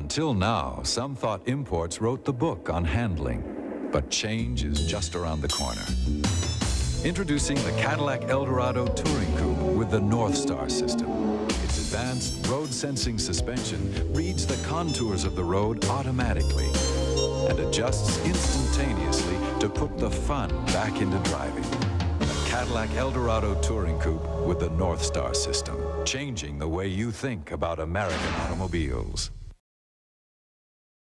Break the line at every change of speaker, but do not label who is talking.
Until now, some thought imports wrote the book on handling, but change is just around the corner. Introducing the Cadillac Eldorado Touring Coupe with the North Star system. Its advanced road-sensing suspension reads the contours of the road automatically and adjusts instantaneously to put the fun back into driving. The Cadillac Eldorado Touring Coupe with the North Star system, changing the way you think about American automobiles.